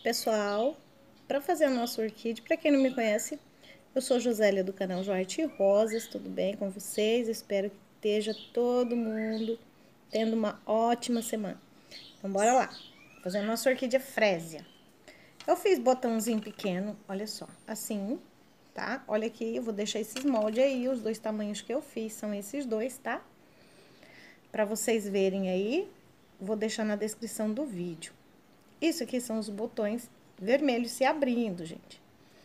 pessoal, para fazer a nossa orquídea, para quem não me conhece, eu sou Josélia do canal Joarte Rosas, tudo bem com vocês? Espero que esteja todo mundo tendo uma ótima semana. Então bora lá, fazer a nossa orquídea frésia. Eu fiz botãozinho pequeno, olha só, assim, tá? Olha aqui, eu vou deixar esses moldes aí, os dois tamanhos que eu fiz são esses dois, tá? Para vocês verem aí, vou deixar na descrição do vídeo. Isso aqui são os botões vermelhos se abrindo, gente.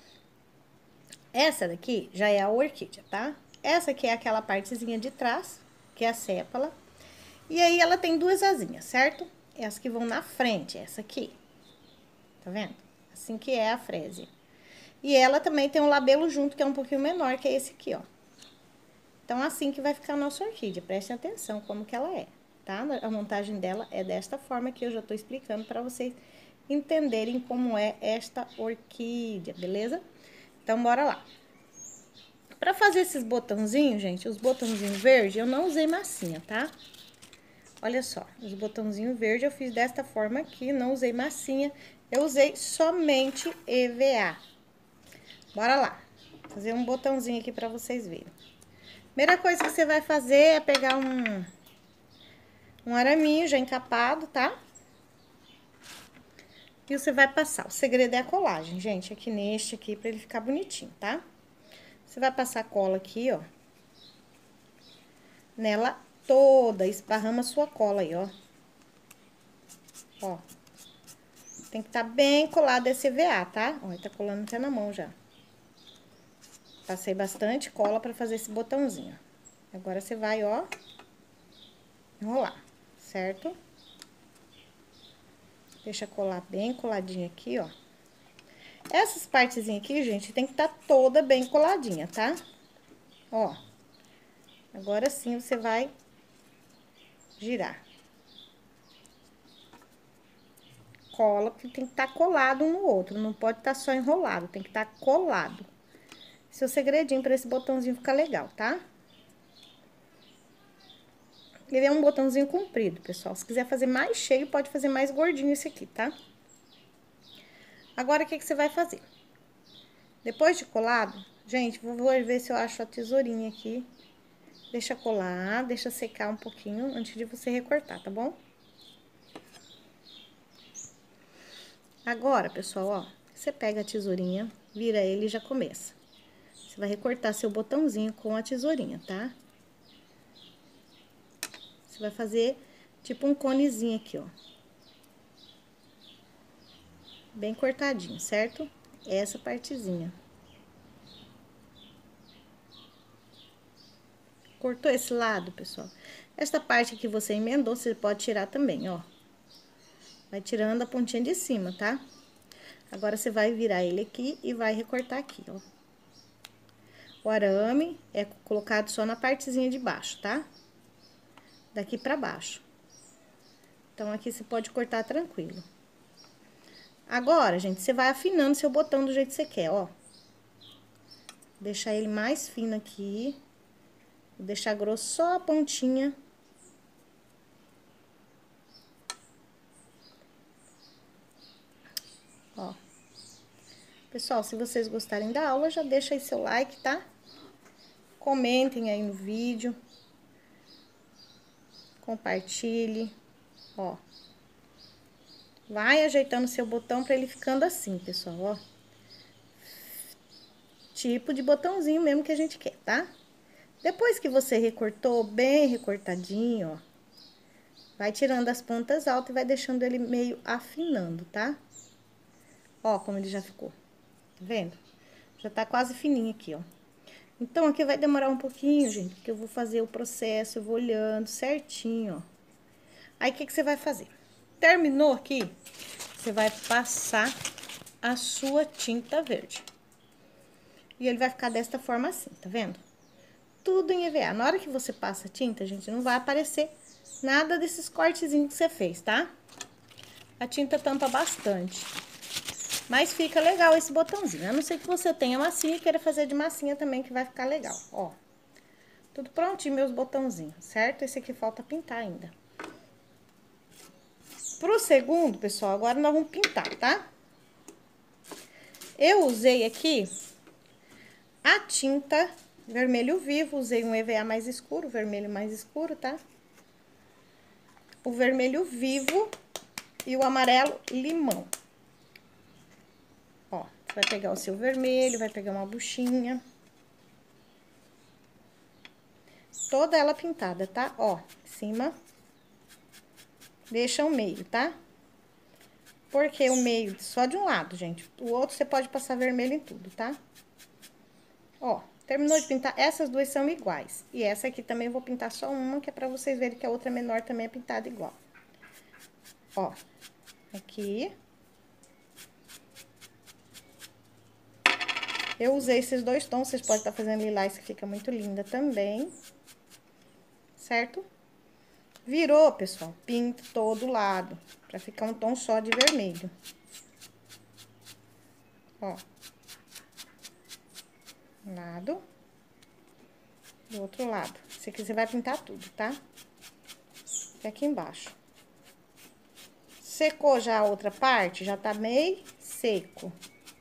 Essa daqui já é a orquídea, tá? Essa aqui é aquela partezinha de trás, que é a sépala. E aí, ela tem duas asinhas, certo? Essas que vão na frente, essa aqui. Tá vendo? Assim que é a frésia. E ela também tem um labelo junto, que é um pouquinho menor, que é esse aqui, ó. Então, assim que vai ficar a nossa orquídea. Prestem atenção como que ela é, tá? A montagem dela é desta forma que eu já tô explicando pra vocês entenderem como é esta orquídea, beleza? Então, bora lá. Pra fazer esses botãozinhos, gente, os botãozinhos verdes, eu não usei massinha, tá? Olha só, os botãozinhos verdes eu fiz desta forma aqui, não usei massinha, eu usei somente EVA. Bora lá, fazer um botãozinho aqui pra vocês verem. Primeira coisa que você vai fazer é pegar um araminho já encapado, tá? E você vai passar. O segredo é a colagem, gente, aqui neste aqui, pra ele ficar bonitinho, tá? Você vai passar cola aqui, ó. Nela toda, esparrama sua cola aí, ó. Ó. Tem que estar bem colado esse EVA, tá? Ó, tá colando até na mão já. Passei bastante cola pra fazer esse botãozinho. Agora, você vai, ó, enrolar, certo? Deixa colar bem coladinho aqui, ó. Essas partezinhas aqui, gente, tem que estar toda bem coladinha, tá? Ó. Agora sim, você vai girar. Cola, porque tem que estar colado um no outro, não pode estar só enrolado, tem que estar colado. Esse é o segredinho pra esse botãozinho ficar legal, tá? Ele é um botãozinho comprido, pessoal. Se quiser fazer mais cheio, pode fazer mais gordinho esse aqui, tá? Agora, o que que você vai fazer? Depois de colado, gente, vou ver se eu acho a tesourinha aqui. Deixa colar, deixa secar um pouquinho antes de você recortar, tá bom? Agora, pessoal, ó, você pega a tesourinha, vira ele e já começa. Você vai recortar seu botãozinho com a tesourinha, tá? Você vai fazer tipo um conezinho aqui, ó. Bem cortadinho, certo? Essa partezinha. Cortou esse lado, pessoal? Esta parte que você emendou, você pode tirar também, ó. Vai tirando a pontinha de cima, tá? Agora, você vai virar ele aqui e vai recortar aqui, ó. O arame é colocado só na partezinha de baixo, tá? Daqui pra baixo. Então, aqui você pode cortar tranquilo. Agora, gente, você vai afinando seu botão do jeito que você quer, ó. Deixar ele mais fino aqui. Vou deixar grosso só a pontinha. Ó. Pessoal, se vocês gostarem da aula, já deixa aí seu like, tá? Comentem aí no vídeo. Compartilhe, ó. Vai ajeitando seu botão pra ele ficando assim, pessoal, ó. Tipo de botãozinho mesmo que a gente quer, tá? Depois que você recortou bem recortadinho, ó. Vai tirando as pontas altas e vai deixando ele meio afinando, tá? Ó, como ele já ficou. Tá vendo? Já tá quase fininho aqui, ó. Então, aqui vai demorar um pouquinho, gente, porque eu vou fazer o processo, eu vou olhando certinho, ó. Aí, o que que você vai fazer? Terminou aqui, você vai passar a sua tinta verde. E ele vai ficar desta forma assim, tá vendo? Tudo em EVA. Na hora que você passa a tinta, gente, não vai aparecer nada desses cortezinhos que você fez, tá? A tinta tampa bastante. Mas fica legal esse botãozinho. A não ser que você tenha massinha e queira fazer de massinha também, que vai ficar legal, ó. Tudo prontinho, meus botãozinhos, certo? Esse aqui falta pintar ainda. Pro segundo, pessoal, agora nós vamos pintar, tá? Eu usei aqui a tinta vermelho vivo, usei um EVA mais escuro, vermelho mais escuro, tá? O vermelho vivo e o amarelo limão. Ó, você vai pegar o seu vermelho, vai pegar uma buchinha. Toda ela pintada, tá? Ó, em cima. Deixa o meio, tá? Porque o meio só de um lado, gente. O outro você pode passar vermelho em tudo, tá? Ó, terminou de pintar. Essas duas são iguais. E essa aqui também eu vou pintar só uma, que é pra vocês verem que a outra menor também é pintada igual. Ó, aqui. Eu usei esses dois tons, vocês podem estar fazendo lilás, que fica muito linda também. Certo? Virou, pessoal, pinta todo lado, pra ficar um tom só de vermelho. Ó. Um lado. Do outro lado. Se aqui você vai pintar tudo, tá? E aqui embaixo. Secou já a outra parte, já tá meio seco.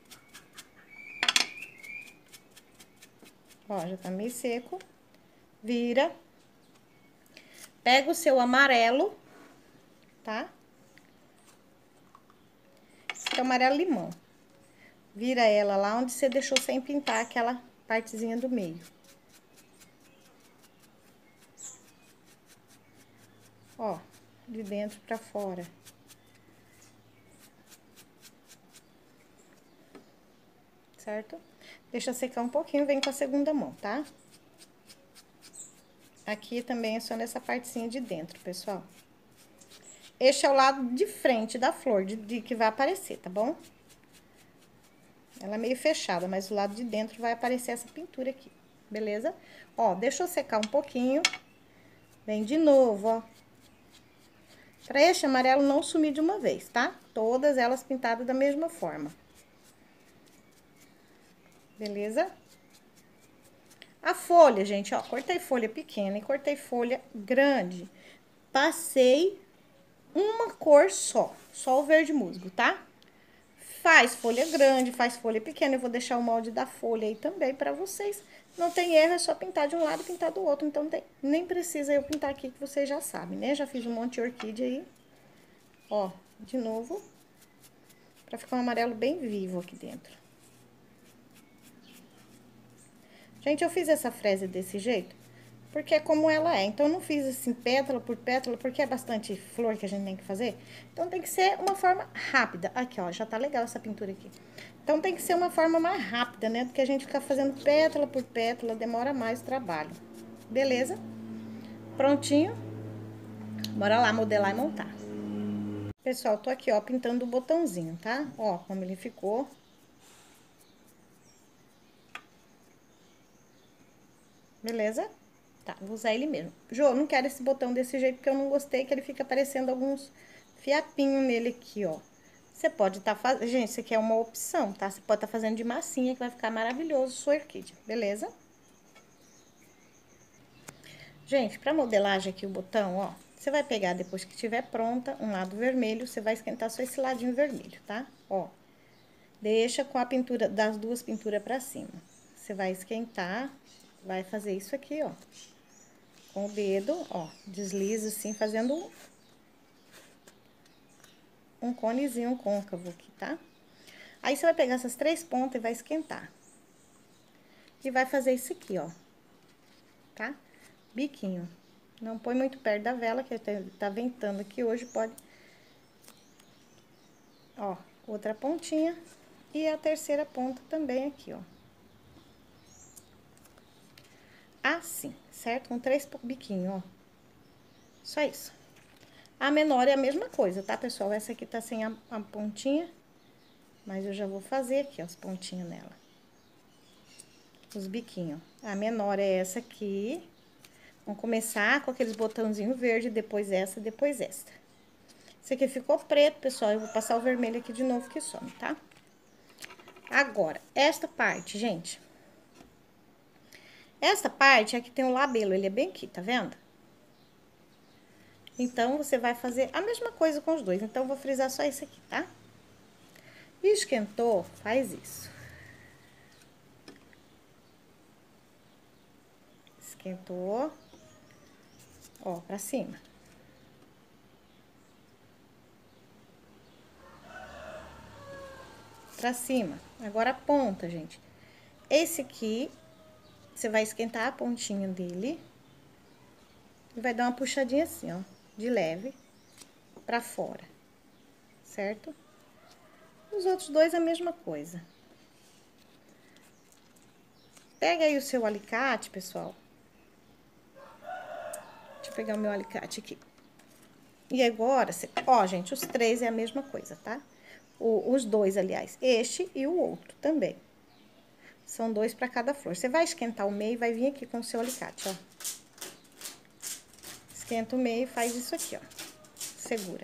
Ó, já tá meio seco. Vira. Pega o seu amarelo, tá? Esse é o amarelo limão. Vira ela lá onde você deixou sem pintar aquela partezinha do meio. Ó, de dentro pra fora. Certo? Deixa secar um pouquinho, vem com a segunda mão, tá? Aqui também é só nessa partezinha de dentro, pessoal. Este é o lado de frente da flor, de que vai aparecer, tá bom? Ela é meio fechada, mas o lado de dentro vai aparecer essa pintura aqui, beleza? Ó, deixa eu secar um pouquinho. Vem de novo, ó. Pra este amarelo não sumir de uma vez, tá? Todas elas pintadas da mesma forma. Beleza? A folha, gente, ó, cortei folha pequena e cortei folha grande. Passei uma cor só o verde musgo, tá? Faz folha grande, faz folha pequena. Eu vou deixar o molde da folha aí também pra vocês. Não tem erro, é só pintar de um lado e pintar do outro. Então, nem precisa eu pintar aqui, que vocês já sabem, né? Já fiz um monte de orquídea aí. Ó, de novo. Pra ficar um amarelo bem vivo aqui dentro. Gente, eu fiz essa fresa desse jeito, porque é como ela é. Então, eu não fiz assim, pétala por pétala, porque é bastante flor que a gente tem que fazer. Então, tem que ser uma forma rápida. Aqui, ó, já tá legal essa pintura aqui. Então, tem que ser uma forma mais rápida, né? Do que a gente ficar fazendo pétala por pétala, demora mais o trabalho. Beleza? Prontinho. Bora lá modelar e montar. Pessoal, tô aqui, ó, pintando o botãozinho, tá? Ó, como ele ficou. Beleza? Tá, vou usar ele mesmo. Jô, não quero esse botão desse jeito, porque eu não gostei que ele fica aparecendo alguns fiapinhos nele aqui, ó. Você pode estar fazendo... Gente, isso aqui é uma opção, tá? Você pode estar fazendo de massinha, que vai ficar maravilhoso sua orquídea, beleza? Gente, pra modelagem aqui o botão, ó, você vai pegar depois que estiver pronta, um lado vermelho, você vai esquentar só esse ladinho vermelho, tá? Ó, deixa com a pintura, das duas pinturas pra cima. Você vai esquentar, vai fazer isso aqui, ó. Com o dedo, ó, desliza assim, fazendo um conezinho côncavo aqui, tá? Aí, você vai pegar essas três pontas e vai esquentar. E vai fazer isso aqui, ó, tá? Biquinho. Não põe muito perto da vela, que tá ventando aqui hoje, pode... Ó, outra pontinha e a terceira ponta também aqui, ó. Assim, certo? Com três biquinhos, ó. Só isso. A menor é a mesma coisa, tá, pessoal? Essa aqui tá sem a pontinha, mas eu já vou fazer aqui, ó, as pontinhas nela. Os biquinhos. A menor é essa aqui. Vamos começar com aqueles botãozinhos verde, depois essa, depois esta. Esse aqui ficou preto, pessoal, eu vou passar o vermelho aqui de novo que some, tá? Agora, esta parte, gente. Esta parte aqui tem o labelo, ele é bem aqui, tá vendo? Então, você vai fazer a mesma coisa com os dois. Então, eu vou frisar só esse aqui, tá? Esquentou, faz isso. Esquentou. Ó, pra cima. Pra cima. Agora a ponta, gente. Esse aqui, você vai esquentar a pontinha dele. E vai dar uma puxadinha assim, ó, de leve, pra fora. Certo? Os outros dois a mesma coisa. Pega aí o seu alicate, pessoal. Deixa eu pegar o meu alicate aqui. E agora, ó, gente, os três é a mesma coisa, tá? Os dois, aliás, este e o outro também. São dois pra cada flor. Você vai esquentar o meio e vai vir aqui com o seu alicate, ó. Esquenta o meio e faz isso aqui, ó. Segura.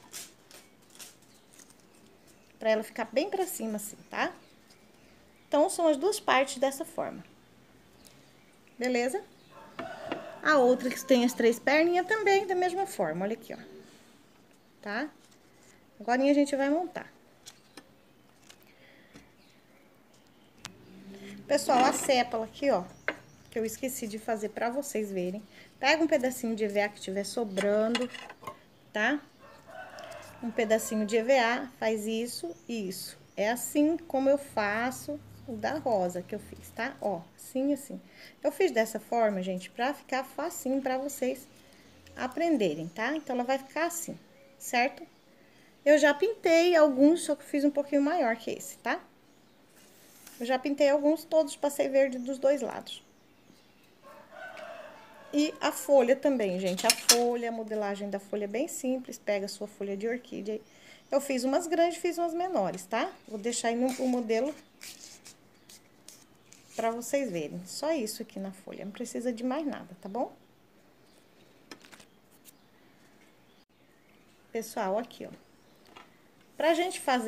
Pra ela ficar bem pra cima, assim, tá? Então, são as duas partes dessa forma. Beleza? A outra que tem as três perninhas também da mesma forma, olha aqui, ó. Tá? Agora a gente vai montar. Pessoal, a sépola aqui, ó, que eu esqueci de fazer pra vocês verem. Pega um pedacinho de EVA que tiver sobrando, tá? Um pedacinho de EVA, faz isso e isso. É assim como eu faço o da rosa que eu fiz, tá? Ó, assim, assim. Eu fiz dessa forma, gente, pra ficar facinho pra vocês aprenderem, tá? Então, ela vai ficar assim, certo? Eu já pintei alguns, só que fiz um pouquinho maior que esse, tá? Eu já pintei alguns, todos passei verde dos dois lados. E a folha também, gente. A folha, a modelagem da folha é bem simples. Pega a sua folha de orquídea. Eu fiz umas grandes, fiz umas menores, tá? Vou deixar aí o modelo pra vocês verem. Só isso aqui na folha, não precisa de mais nada, tá bom? Pessoal, aqui, ó. Pra gente fazer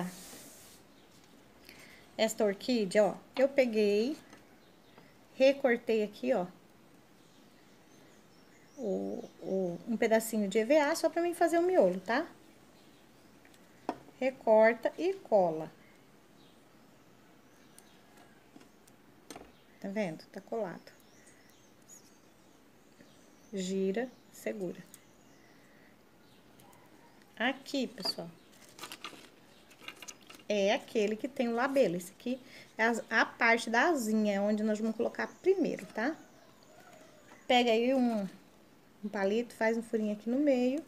esta orquídea, ó, eu peguei, recortei aqui, ó, um pedacinho de EVA só pra mim fazer o miolo, tá? Recorta e cola. Tá vendo? Tá colado. Gira, segura. Aqui, pessoal, é aquele que tem o labelo. Esse aqui é a parte da asinha, é onde nós vamos colocar primeiro, tá? Pega aí um palito, faz um furinho aqui no meio.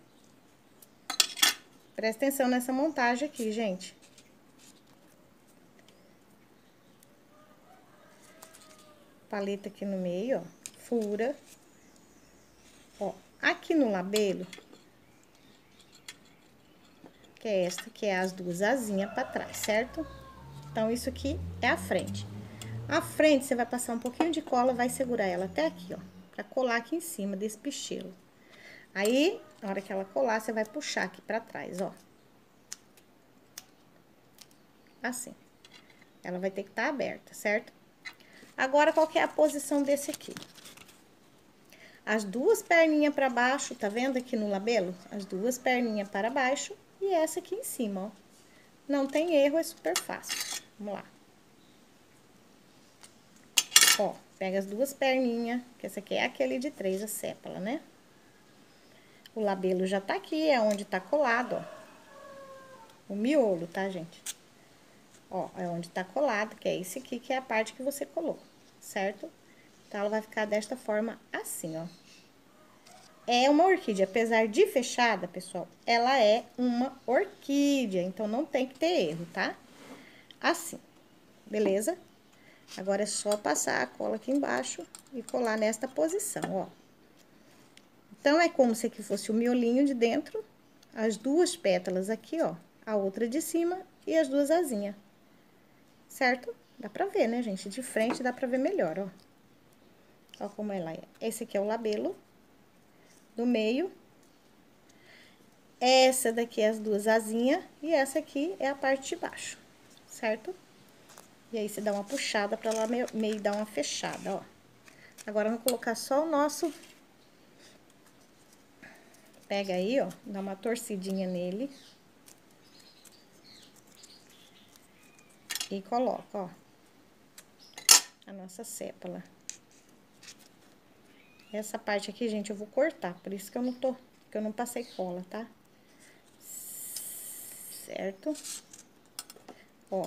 Presta atenção nessa montagem aqui, gente. Palito aqui no meio, ó. Fura. Ó, aqui no labelo, que é esta, que é as duas asinhas pra trás, certo? Então, isso aqui é a frente. A frente, você vai passar um pouquinho de cola, vai segurar ela até aqui, ó. Pra colar aqui em cima desse pichelo. Aí, na hora que ela colar, você vai puxar aqui pra trás, ó. Assim. Ela vai ter que estar aberta, certo? Agora, qual que é a posição desse aqui? As duas perninhas pra baixo, tá vendo aqui no labelo? As duas perninhas para baixo e essa aqui em cima, ó. Não tem erro, é super fácil. Vamos lá. Ó, pega as duas perninhas, que essa aqui é aquele de 3, a sépola, né? O labelo já tá aqui, é onde tá colado, ó. O miolo, tá, gente? Ó, é onde tá colado, que é esse aqui, que é a parte que você colou, certo? Então, ela vai ficar desta forma assim, ó. É uma orquídea, apesar de fechada, pessoal, ela é uma orquídea, então não tem que ter erro, tá? Assim, beleza? Agora é só passar a cola aqui embaixo e colar nesta posição, ó. Então, é como se aqui fosse o miolinho de dentro, as duas pétalas aqui, ó, a outra de cima e as duas asinhas, certo? Dá pra ver, né, gente? De frente dá pra ver melhor, ó. Ó como ela é. Esse aqui é o labelo do meio. Essa daqui é as duas asinhas e essa aqui é a parte de baixo, certo? E aí, você dá uma puxada pra ela meio dar uma fechada, ó. Agora, vamos colocar só o nosso... Pega aí, ó, dá uma torcidinha nele. E coloco, ó, a nossa sépola. Essa parte aqui, gente, eu vou cortar, por isso que eu não passei cola, tá? Certo? Ó.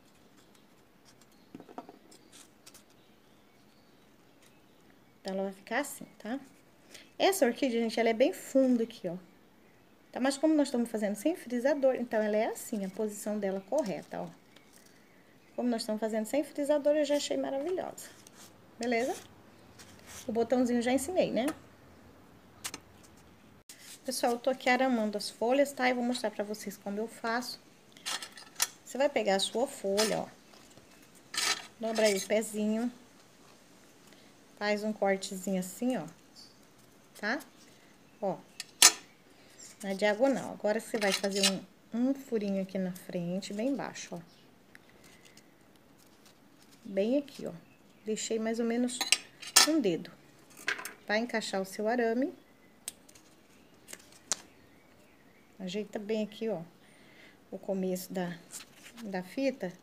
Então, ela vai ficar assim, tá? Essa orquídea, gente, ela é bem funda aqui, ó. Tá? Mas como nós estamos fazendo sem frisador, então ela é assim, a posição dela correta, ó. Como nós estamos fazendo sem frisador, eu já achei maravilhosa. Beleza? O botãozinho já ensinei, né? Pessoal, eu tô aqui aramando as folhas, tá? E vou mostrar pra vocês como eu faço. Você vai pegar a sua folha, ó. Dobra aí o pezinho. Faz um cortezinho assim, ó. Tá? Ó. Na diagonal. Agora, você vai fazer um furinho aqui na frente, bem baixo, ó. Bem aqui, ó. Deixei mais ou menos um dedo. Vai encaixar o seu arame. Ajeita bem aqui, ó, o começo da fita.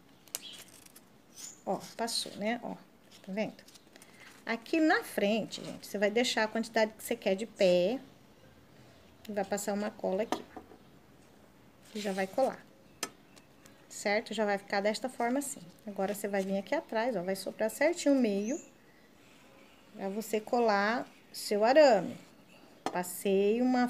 Ó, passou, né? Ó, tá vendo? Aqui na frente, gente, você vai deixar a quantidade que você quer de pé. E vai passar uma cola aqui. E já vai colar. Certo? Já vai ficar desta forma assim. Agora, você vai vir aqui atrás, ó, vai soprar certinho o meio. Pra você colar seu arame. Passei uma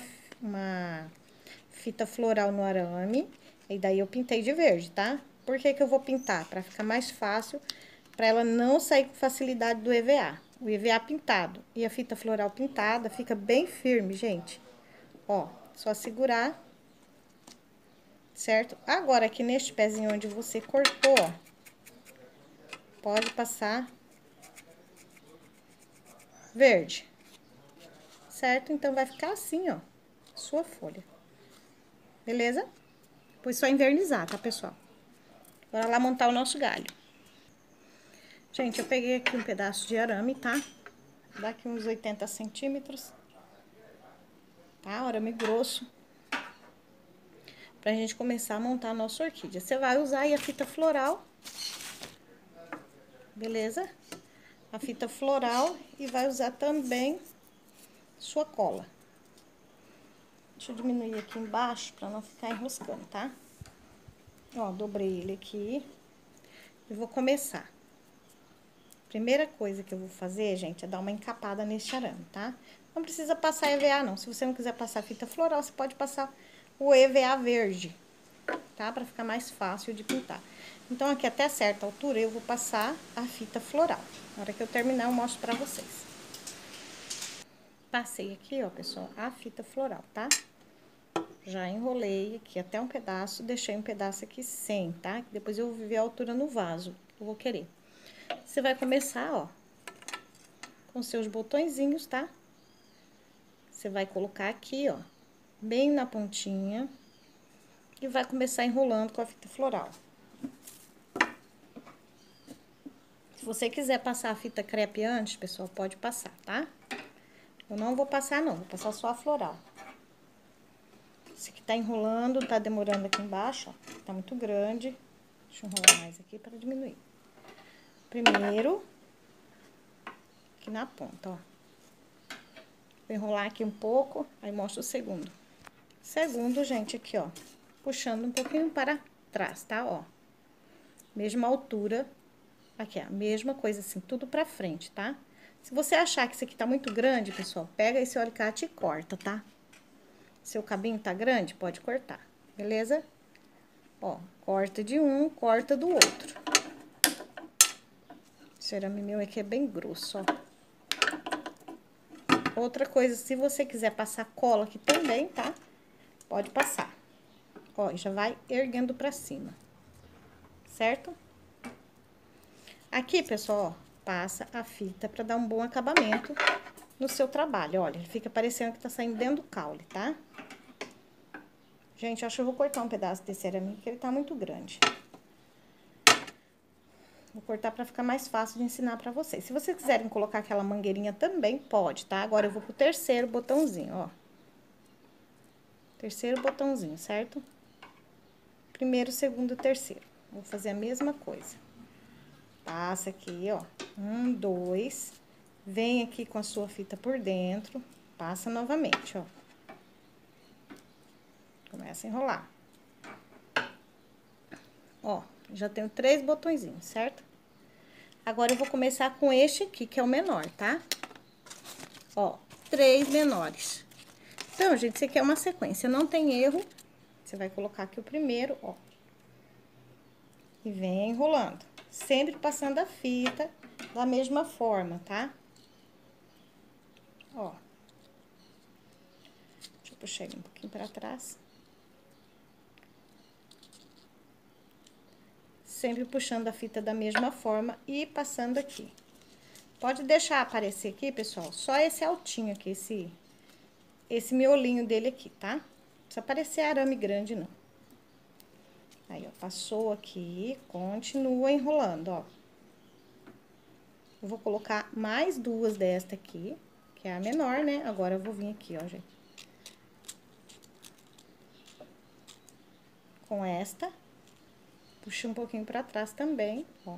fita floral no arame. E daí, eu pintei de verde, tá? Por que que eu vou pintar? Pra ficar mais fácil, pra ela não sair com facilidade do EVA. O EVA pintado e a fita floral pintada fica bem firme, gente. Ó, só segurar, certo? Agora, aqui neste pezinho onde você cortou, ó, pode passar verde, certo? Então, vai ficar assim, ó, sua folha. Beleza? Depois só invernizar, tá, pessoal? Bora lá montar o nosso galho. Gente, eu peguei aqui um pedaço de arame, tá? Daqui uns 80 centímetros. Tá? Arame grosso. Pra gente começar a montar a nossa orquídea. Você vai usar aí a fita floral. Beleza? A fita floral e vai usar também sua cola. Deixa eu diminuir aqui embaixo pra não ficar enroscando, tá? Ó, dobrei ele aqui. E vou começar. Primeira coisa que eu vou fazer, gente, é dar uma encapada nesse arame, tá? Não precisa passar EVA, não. Se você não quiser passar fita floral, você pode passar o EVA verde, tá? Pra ficar mais fácil de pintar. Então, aqui até certa altura, eu vou passar a fita floral. Na hora que eu terminar, eu mostro pra vocês. Passei aqui, ó, pessoal, a fita floral, tá? Já enrolei aqui até um pedaço, deixei um pedaço aqui sem, tá? Depois eu vou ver a altura no vaso que eu vou querer. Você vai começar, ó, com seus botõezinhos, tá? Você vai colocar aqui, ó, bem na pontinha e vai começar enrolando com a fita floral. Se você quiser passar a fita crepe antes, pessoal, pode passar, tá? Eu não vou passar, não, vou passar só a floral. Esse aqui tá enrolando, tá demorando aqui embaixo, ó, tá muito grande. Deixa eu enrolar mais aqui para diminuir. Primeiro, aqui na ponta, ó. Vou enrolar aqui um pouco, aí mostro o segundo. Segundo, gente, aqui, ó, puxando um pouquinho para trás, tá, ó. Mesma altura, aqui, ó, mesma coisa assim, tudo pra frente, tá? Se você achar que isso aqui tá muito grande, pessoal, pega esse alicate e corta, tá? Seu cabinho tá grande, pode cortar, beleza? Ó, corta de um, corta do outro. Esse arame meu aqui é bem grosso, ó. Outra coisa, se você quiser passar cola aqui também, tá? Pode passar. Ó, já vai erguendo pra cima. Certo? Aqui, pessoal, ó, passa a fita pra dar um bom acabamento no seu trabalho. Olha, ele fica parecendo que tá saindo dentro do caule, tá? Gente, eu acho que eu vou cortar um pedaço desse arame, porque ele tá muito grande. Vou cortar pra ficar mais fácil de ensinar pra vocês. Se vocês quiserem colocar aquela mangueirinha também, pode, tá? Agora, eu vou pro terceiro botãozinho, ó. Terceiro botãozinho, certo? Primeiro, segundo, terceiro. Vou fazer a mesma coisa. Passa aqui, ó. 1, 2. Vem aqui com a sua fita por dentro. Passa novamente, ó. Começa a enrolar. Ó, já tenho 3 botõezinhos, certo? Agora, eu vou começar com este aqui, que é o menor, tá? Ó, 3 menores. Então, gente, isso aqui é uma sequência, não tem erro. Você vai colocar aqui o primeiro, ó. E vem enrolando. Sempre passando a fita da mesma forma, tá? Ó. Deixa eu puxar ele um pouquinho pra trás. Sempre puxando a fita da mesma forma e passando aqui. Pode deixar aparecer aqui, pessoal, só esse altinho aqui, esse miolinho dele aqui, tá? Não precisa aparecer arame grande, não. Aí, ó, passou aqui, continua enrolando, ó. Eu vou colocar mais 2 desta aqui, que é a menor, né? Agora, eu vou vir aqui, ó, gente. Com esta. Puxa um pouquinho pra trás também, ó.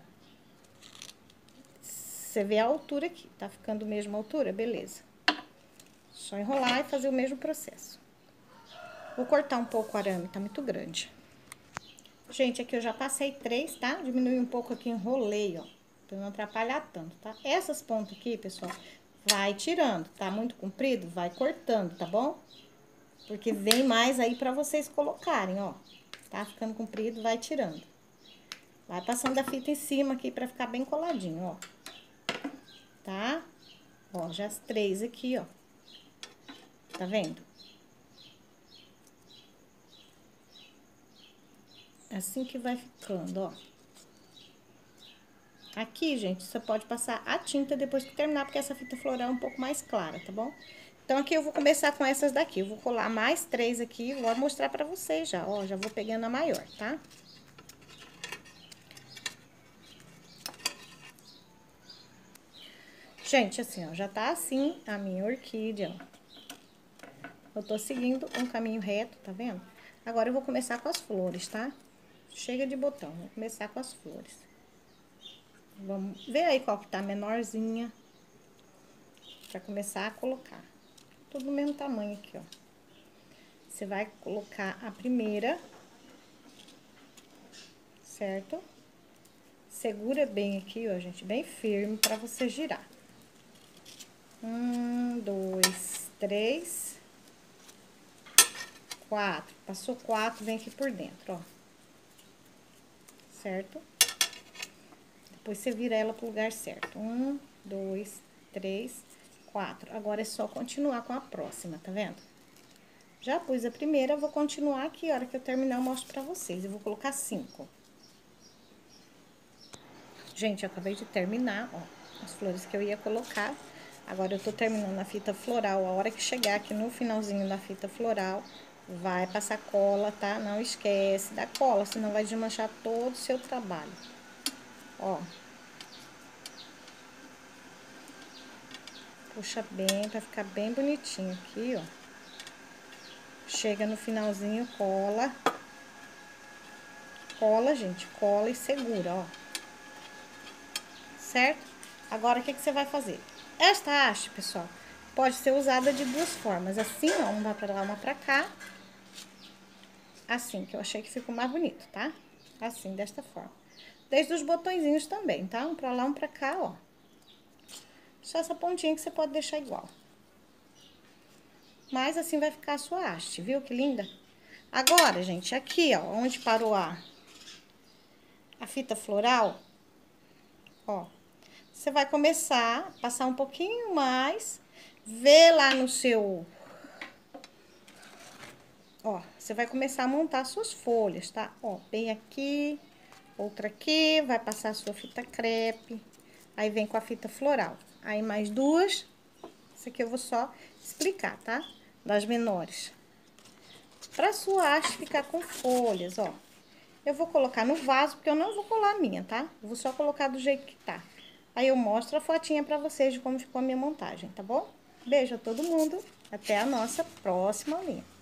Você vê a altura aqui, tá ficando a mesma altura? Beleza. Só enrolar e fazer o mesmo processo. Vou cortar um pouco o arame, tá muito grande. Gente, aqui eu já passei 3, tá? Diminui um pouco aqui, enrolei, ó. Pra não atrapalhar tanto, tá? Essas pontas aqui, pessoal, vai tirando. Tá muito comprido? Vai cortando, tá bom? Porque vem mais aí pra vocês colocarem, ó. Tá ficando comprido, vai tirando. Vai passando a fita em cima aqui pra ficar bem coladinho, ó. Tá? Ó, já as 3 aqui, ó. Tá vendo? Assim que vai ficando, ó. Aqui, gente, você pode passar a tinta depois que terminar, porque essa fita floral é um pouco mais clara, tá bom? Então, aqui eu vou começar com essas daqui. Eu vou colar mais 3 aqui, vou mostrar pra vocês já, ó. Já vou pegando a maior, tá? Gente, assim, ó, já tá assim a minha orquídea, ó. Eu tô seguindo um caminho reto, tá vendo? Agora, eu vou começar com as flores, tá? Chega de botão, vou começar com as flores. Vamos ver aí qual que tá menorzinha. Pra começar a colocar. Tudo do mesmo tamanho aqui, ó. Você vai colocar a primeira. Certo? Segura bem aqui, ó, gente, bem firme pra você girar. 1, 2, 3, 4. Passou 4, vem aqui por dentro, ó. Certo? Depois você vira ela pro lugar certo. 1, 2, 3, 4. Agora é só continuar com a próxima, tá vendo? Já pus a primeira, vou continuar aqui. A hora que eu terminar, eu mostro pra vocês. Eu vou colocar 5. Gente, eu acabei de terminar, ó, as flores que eu ia colocar. Agora, eu tô terminando a fita floral. A hora que chegar aqui no finalzinho da fita floral, vai passar cola, tá? Não esquece da cola, senão vai desmanchar todo o seu trabalho. Ó. Puxa bem, pra ficar bem bonitinho aqui, ó. Chega no finalzinho, cola. Cola, gente, cola e segura, ó. Certo? Agora, o que você vai fazer? Esta haste, pessoal, pode ser usada de 2 formas. Assim, ó, uma pra lá, uma pra cá. Assim, que eu achei que ficou mais bonito, tá? Assim, desta forma. Desde os botõezinhos também, tá? Um pra lá, um pra cá, ó. Só essa pontinha que você pode deixar igual. Mas assim vai ficar a sua haste, viu? Que linda. Agora, gente, aqui, ó, onde parou a fita floral, ó. Você vai começar a passar um pouquinho mais, ver lá no seu... Ó, você vai começar a montar suas folhas, tá? Ó, bem aqui, outra aqui, vai passar a sua fita crepe, aí vem com a fita floral. Aí, mais 2, isso aqui eu vou só explicar, tá? Das menores. Pra sua haste ficar com folhas, ó. Eu vou colocar no vaso, porque eu não vou colar a minha, tá? Eu vou só colocar do jeito que tá. Aí eu mostro a fotinha pra vocês de como ficou a minha montagem, tá bom? Beijo a todo mundo, até a nossa próxima aulinha.